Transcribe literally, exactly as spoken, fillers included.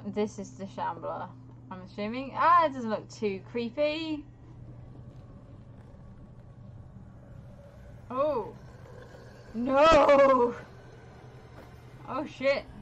This is the Shambler, I'm assuming. Ah, it doesn't look too creepy. Oh. No! Oh shit.